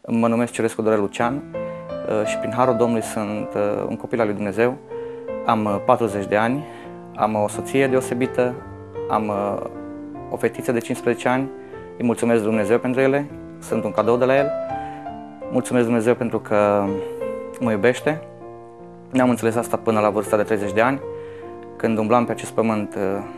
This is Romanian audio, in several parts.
Mă numesc Ciurescu Dorel Lucian și prin harul Domnului sunt un copil al lui Dumnezeu. Am 40 de ani, am o soție deosebită, am o fetiță de 15 ani. Îi mulțumesc Dumnezeu pentru ele, sunt un cadou de la El. Mulțumesc Dumnezeu pentru că mă iubește. N-am înțeles asta până la vârsta de 30 de ani, când umblam pe acest pământ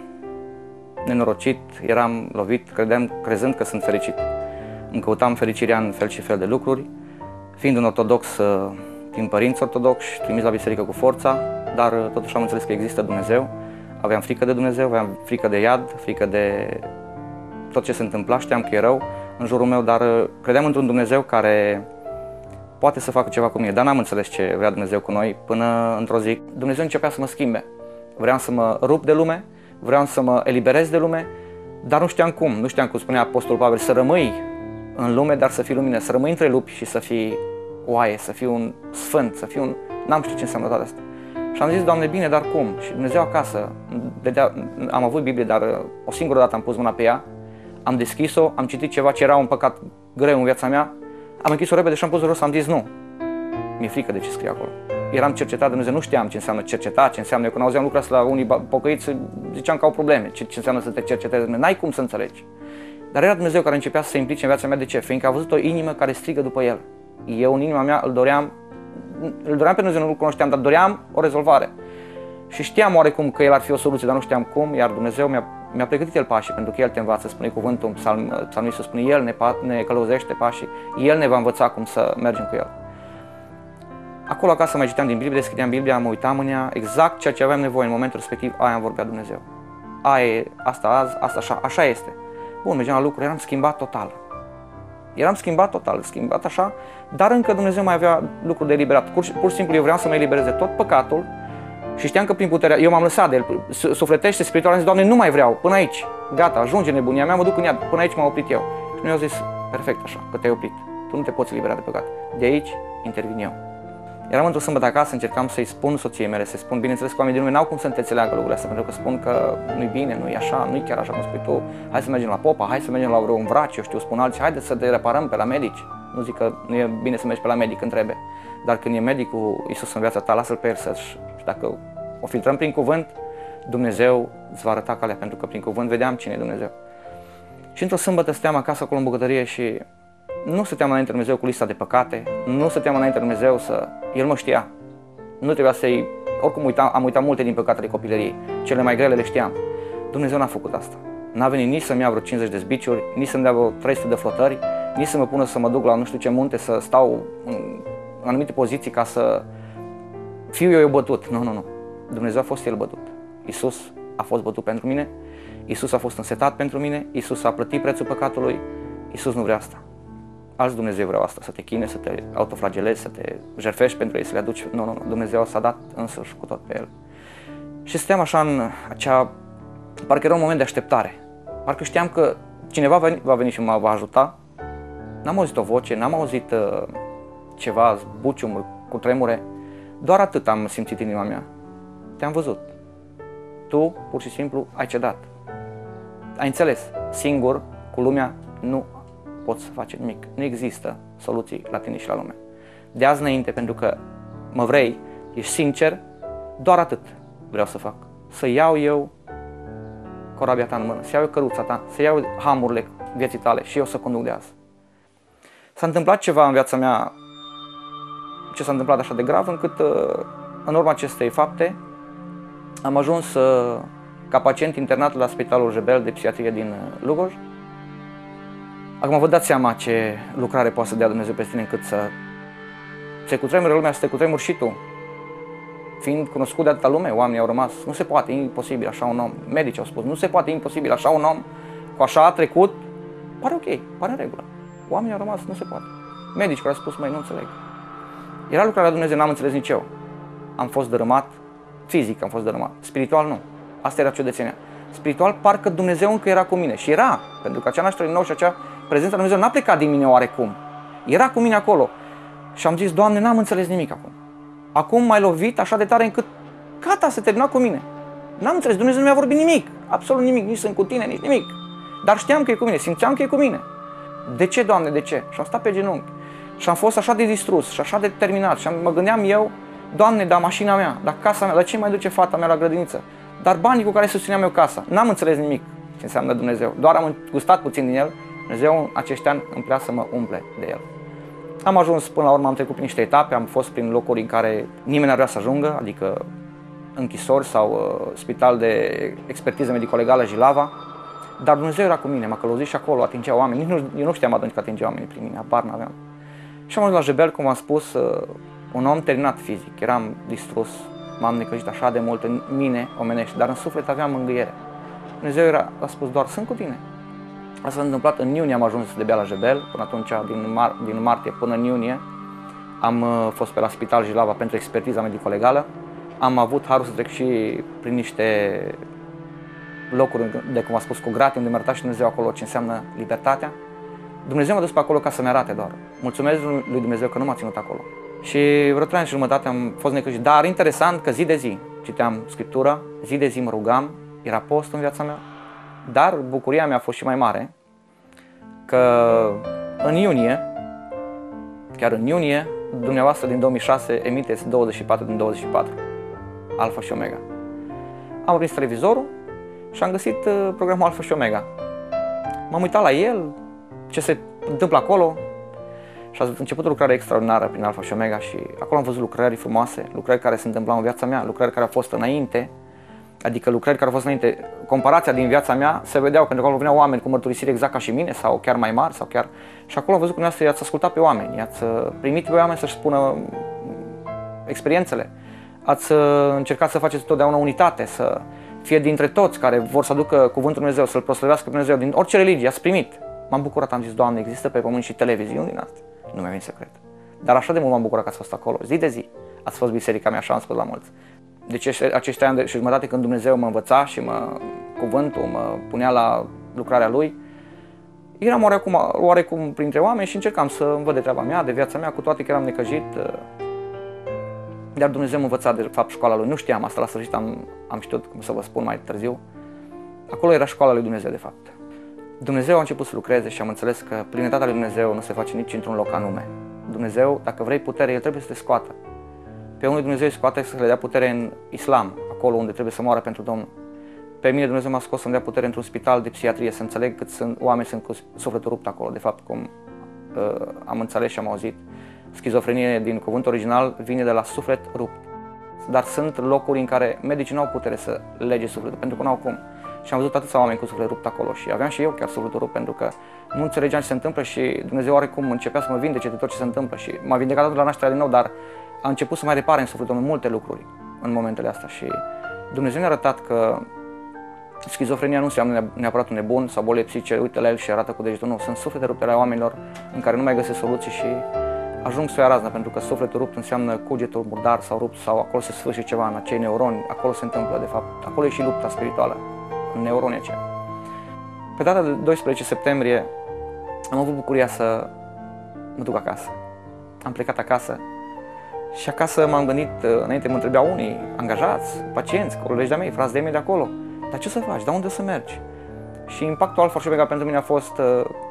nenorocit, eram lovit, crezând că sunt fericit. Îmi căutam fericirea în fel și fel de lucruri, fiind un ortodox din părinți ortodoxi, trimis la biserică cu forța, dar totuși am înțeles că există Dumnezeu. Aveam frică de Dumnezeu, aveam frică de iad, frică de tot ce se întâmpla, știam că e rău în jurul meu, dar credeam într-un Dumnezeu care poate să facă ceva cu mine, dar n-am înțeles ce vrea Dumnezeu cu noi până într-o zi Dumnezeu începea să mă schimbe. Vreau să mă rup de lume, vreau să mă eliberez de lume, dar nu știam cum. Nu știam cum spunea Apostolul Pavel, să rămâi în lume, dar să fii lumină, să rămâi între lupi și să fii oaie, să fii un sfânt, să fii un... N-am știut ce înseamnă toate astea. Și am zis, Doamne, bine, dar cum? Și Dumnezeu acasă, am avut Biblie, dar o singură dată am pus mâna pe ea, am deschis-o, am citit ceva ce era un păcat greu în viața mea, am închis-o repede și am pus jos, am zis nu. Mi-e frică de ce scrie acolo. Eram cercetat de Dumnezeu, nu știam ce înseamnă cerceta, ce înseamnă, eu când auzeam lucrurile astea la unii pocăiți, ziceam că au probleme, ce înseamnă să te cercetezi, n-ai cum să înțelegi. Dar era Dumnezeu care începea să se implice în viața mea, de ce? Fiindcă a văzut o inimă care strigă după El. Eu în inima mea îl doream pe Dumnezeu, nu-L cunoșteam, dar doream o rezolvare. Și știam oarecum că El ar fi o soluție, dar nu știam cum, iar Dumnezeu mi-a pregătit El pașii, pentru că El te învață, spune cuvântul, psalmistul spune, El ne călăuzește pașii, El ne va învăța cum să mergem cu El. Acolo acasă mai citeam din Biblie, deschideam Biblia, mă uitam în ea, exact ceea ce aveam nevoie în momentul respectiv, aia am vorbit Dumnezeu. Aia e, asta azi, asta așa este. Bun, mergeam la lucru, eram schimbat total. Schimbat așa, dar încă Dumnezeu mai avea lucruri de eliberat. Pur și simplu eu vreau să mă elibereze tot păcatul și știam că prin puterea, eu m-am lăsat de El, sufletește, spiritual, am zis, Doamne, nu mai vreau, până aici, gata, ajunge nebunia mea, mă duc în iad, până aici m-am oprit eu. Și mi-au zis, perfect așa, că te-ai oprit, tu nu te poți elibera de păcat, de aici intervin eu. Eram într-o sâmbătă acasă, încercam să-i spun soției mele, să-i spun, bineînțeles că oamenii din lume n-au cum să te înțeleagă lucrurile astea, pentru că spun că nu-i bine, nu-i așa, nu-i chiar așa cum spui tu, hai să mergem la popa, hai să mergem la un vrac, eu știu, spun alții, haide să te reparăm pe la medici. Nu zic că nu e bine să mergi pe la medic când trebuie, dar când e medicul Iisus în viața ta, lasă-L pe El și dacă o filtrăm prin cuvânt, Dumnezeu îți va arăta calea, pentru că prin cuvânt vedeam cine e Dumnezeu. Și într-o sâmbătă stăteam acasă acolo în bucătărie și nu stăteam înainte Dumnezeu cu lista de păcate, nu stăteam înainte Dumnezeu să... El mă știa. Nu trebuia să-i... Oricum am uitat multe din păcatele copilăriei. Cele mai grele le știam. Dumnezeu n-a făcut asta. N-a venit nici să-mi ia vreo 50 de zbiciuri, nici să-mi dea vreo 300 de flotări, nici să mă pună să mă duc la nu știu ce munte, să stau în anumite poziții ca să fiu eu bătut. Nu. Dumnezeu a fost El bătut. Iisus a fost bătut pentru mine, Iisus a fost însetat pentru mine, Iisus a plătit prețul păcatului, Iisus nu vrea asta. Alți Dumnezeu vreau asta, să te chine, să te autoflagelezi, să te jertfești pentru ei, să le aduci. Nu. Dumnezeu s-a dat însuși cu tot pe El. Și stăteam așa în acea... Parcă era un moment de așteptare. Parcă știam că cineva va veni și mă va ajuta. N-am auzit o voce, n-am auzit ceva, zbuciumuri, cu tremure. Doar atât am simțit în inima mea. Te-am văzut. Tu, pur și simplu, ai cedat. Ai înțeles. Singur, cu lumea, nu poți să faci nimic. Nu există soluții la tine și la lume. De azi înainte, pentru că mă vrei, ești sincer, doar atât vreau să fac. Să iau eu corabia ta în mână, să iau eu căruța ta, să iau hamurile vieții tale și eu să conduc de azi. S-a întâmplat ceva în viața mea, ce s-a întâmplat așa de grav, încât în urma acestei fapte am ajuns ca pacient internat la Spitalul Jebel de Psihiatrie din Lugoj. Acum vă dați seama ce lucrare poate să dea Dumnezeu peste tine încât să se cutremure lumea, să te cutremuri și tu. Fiind cunoscut de atâta lume, oamenii au rămas, nu se poate, e imposibil așa un om. Medicii au spus, nu se poate, e imposibil așa un om, cu așa a trecut, pare ok, pare în regulă. Oamenii au rămas, nu se poate. Medici care au spus, măi, nu înțeleg. Era lucrarea lui Dumnezeu, n-am înțeles nici eu. Am fost dărâmat, fizic am fost dărâmat, spiritual nu. Asta era ciudățenia. Spiritual, parcă Dumnezeu încă era cu mine. Și era, pentru că acea naștere din nou și acea prezența lui Dumnezeu n-a plecat din mine oarecum. Era cu mine acolo. Și am zis, Doamne, n-am înțeles nimic acum. Acum m-ai lovit așa de tare încât gata, se termina cu mine. N-am înțeles, Dumnezeu nu mi-a vorbit nimic. Absolut nimic, nici sunt cu tine, nici nimic. Dar știam că e cu mine, simțeam că e cu mine. De ce, Doamne, de ce? Și am stat pe genunchi. Și am fost așa de distrus și așa de determinat și mă gândeam eu, Doamne, dar mașina mea, dar casa mea, dar ce mai duce fata mea la grădiniță? Dar banii cu care susțineam eu casa. N-am înțeles nimic ce înseamnă Dumnezeu. Doar am gustat puțin din el. Dumnezeu în acești ani îmi plea să mă umple de el. Am ajuns până la urmă, am trecut prin niște etape, am fost prin locuri în care nimeni n-ar vrea să ajungă, adică închisori sau spital de expertiză medico-legală Jilava. Dar Dumnezeu era cu mine, m-a călăuzit și acolo, atingea oameni. Eu nu știam atunci că atingea oamenii prin mine, apar n-aveam. Și am ajuns la Jebel, cum am spus, un om terminat fizic. Eram distrus, m-am necăjit așa de mult în mine omenești, dar în suflet aveam mângâiere. Dumnezeu a spus doar, sunt cu tine. Asta s-a întâmplat în iunie, am ajuns de bea la Jebel, până atunci, din martie până în iunie, am fost pe la spital Jilava pentru expertiza medico-legală. Am avut harul să trec și prin niște locuri de, cum am spus, cu gratii, unde mi-a arătat și Dumnezeu acolo ce înseamnă libertatea. Dumnezeu m-a dus pe acolo ca să-mi arate doar. Mulțumesc lui Dumnezeu că nu m-a ținut acolo. Și vreo 3 ani și jumătate am fost necăjit. Dar interesant că zi de zi citeam Scriptura, zi de zi mă rugam, era post în viața mea. Dar bucuria mea a fost și mai mare că în iunie, chiar în iunie, dumneavoastră din 2006 emiteți 24 din 24, Alfa și Omega. Am prins televizorul și am găsit programul Alfa și Omega. M-am uitat la el, ce se întâmplă acolo și a început o lucrare extraordinară prin Alfa și Omega și acolo am văzut lucrări frumoase, lucrări care se întâmplau în viața mea, lucrări care au fost înainte, adică lucrări care au fost înainte, comparația din viața mea se vedeau, pentru că acolo veneau oameni cu mărturisiri exact ca și mine sau chiar mai mari sau chiar... Și acolo am văzut că dumneavoastră i-ați ascultat pe oameni, i-ați primit pe oameni să-și spună experiențele, ați încercat să faceți totdeauna unitate, să fie dintre toți care vor să aducă cuvântul Dumnezeu, să-L proslăvească pe Dumnezeu, din orice religie, ați primit. M-am bucurat, am zis, Doamne, există pe pământ și televiziuni din asta. Nu mi-a venit să cred. Dar așa de mult m-am bucurat că ați fost acolo, zi de zi. Ați fost biserica mea, așa am spus la mulți. Deci acești ani și jumătate când Dumnezeu mă învăța și cuvântul mă punea la lucrarea Lui, eram oarecum printre oameni și încercam să văd de treaba mea, de viața mea, cu toate că eram necăjit. Dar Dumnezeu mă învăța de fapt școala Lui. Nu știam asta, la sfârșit am știut, cum să vă spun mai târziu. Acolo era școala Lui Dumnezeu de fapt. Dumnezeu a început să lucreze și am înțeles că plinătatea lui Dumnezeu nu se face nici într-un loc anume. Dumnezeu, dacă vrei putere, El trebuie să te scoată. Pe unii Dumnezeu îi scoate să le dea putere în islam, acolo unde trebuie să moară pentru Domnul. Pe mine Dumnezeu m-a scos să-mi dea putere într-un spital de psihiatrie, să înțeleg cât oameni sunt cu sufletul rupt acolo. De fapt, cum am înțeles și am auzit, schizofrenie din cuvântul original vine de la suflet rupt. Dar sunt locuri în care medicii nu au putere să lege sufletul, pentru că nu au cum. Și am văzut atâția oameni cu suflet rupt acolo și aveam și eu chiar sufletul rupt, pentru că nu înțelegeam ce se întâmplă și Dumnezeu oarecum începea să mă vindece de tot ce se întâmplă și m-a vindecat la nașterea din nou, dar a început să mai repare în sufletul meu multe lucruri în momentele astea și Dumnezeu ne-a arătat că schizofrenia nu înseamnă neapărat un nebun sau boli psihice, uite la el și arată cu degetul, nu, sunt suflete rupte ale oamenilor în care nu mai găsesc soluții și ajung să o ia razna, pentru că sufletul rupt înseamnă cugetul murdar sau rupt sau acolo se sfârșie ceva în acei neuroni, acolo se întâmplă de fapt, acolo e și lupta spirituală, în neuronii aceia. Pe data de 12 septembrie am avut bucuria să mă duc acasă. Am plecat acasă și acasă m-am gândit, înainte mă întrebeau unii angajați, pacienți, colegi de-a mei, frați de mei de acolo, dar ce să faci, dar unde să mergi? Și impactul Alfa și Omega pentru mine a fost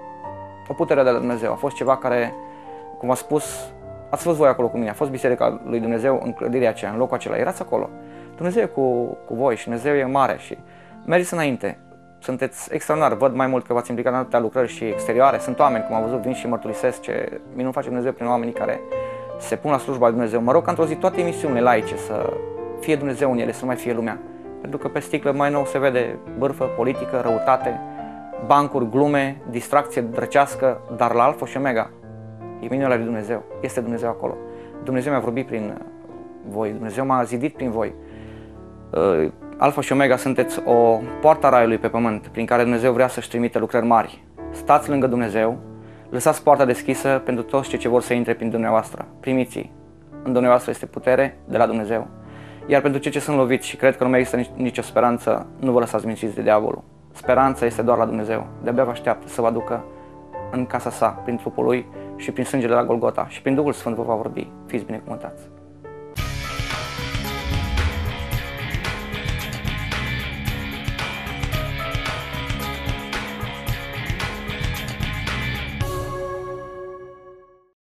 o putere de la Dumnezeu, a fost ceva care, cum am spus, ați fost voi acolo cu mine, a fost biserica lui Dumnezeu în clădirea aceea, în locul acela, erați acolo. Dumnezeu e cu voi și Dumnezeu e mare și mergeți înainte. Sunteți extraordinar, văd mai mult că v-ați implicat în atâtea lucrări și exterioare. Sunt oameni, cum am văzut, vin și mărturisesc ce minuni face Dumnezeu prin oamenii care se pun la slujba lui Dumnezeu. Mă rog ca într-o zi toate emisiunile laice să fie Dumnezeu în ele, să nu mai fie lumea. Pentru că pe sticlă mai nou se vede bârfă, politică, răutate, bancuri, glume, distracție drăcească, dar la Alfa și Omega e minunea lui Dumnezeu, este Dumnezeu acolo. Dumnezeu mi-a vorbit prin voi, Dumnezeu m-a zidit prin voi. Alfa și Omega sunteți o poartă a raiului pe pământ, prin care Dumnezeu vrea să-și trimite lucrări mari. Stați lângă Dumnezeu, lăsați poarta deschisă pentru toți cei ce vor să intre prin dumneavoastră. Primiți-i. În dumneavoastră este putere de la Dumnezeu. Iar pentru cei ce sunt loviți și cred că nu mai există nicio speranță, nu vă lăsați mințiți de diavolul. Speranța este doar la Dumnezeu. De-abia vă așteaptă să vă aducă în casa sa, prin trupul lui și prin sângele la Golgota și prin Duhul Sfânt vă va vorbi. Fiți binecuvântați!